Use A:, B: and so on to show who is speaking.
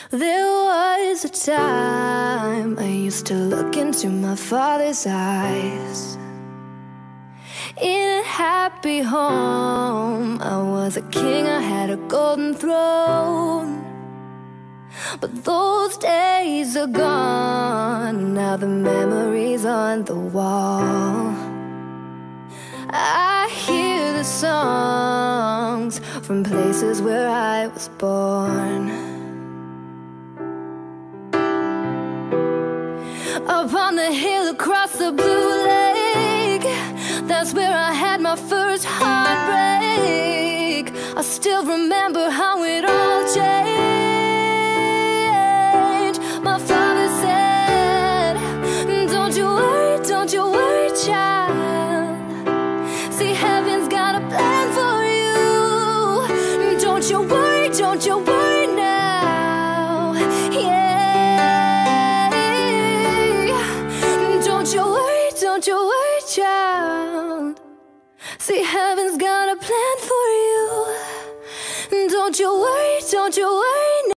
A: There was a time I used to look into my father's eyes. In a happy home, I was a king, I had a golden throne. But those days are gone, now the memories on the wall. I hear the songs from places where I was born. Up on the hill across the blue lake, that's where I had my first heartbreak. I still remember how it all changed. My father said, don't you worry, child. See, heaven's got a plan for you. Don't you worry now. Yeah. Don't you worry, child. See, heaven's got a plan for you. Don't you worry.